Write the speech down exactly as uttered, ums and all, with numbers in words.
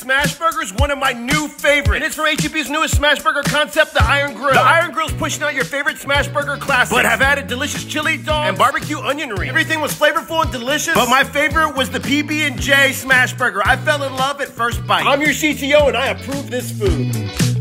smash burger is one of my new favorites. And it's from H E B's newest smash burger concept, the Iron Grill. The Iron Grill's pushing out your favorite smash burger classics, but have added delicious chili dogs and barbecue onion rings. Everything was flavorful and delicious, but my favorite was the P B and J smash burger. I fell in love at first bite. I'm your C T O and I approve this food.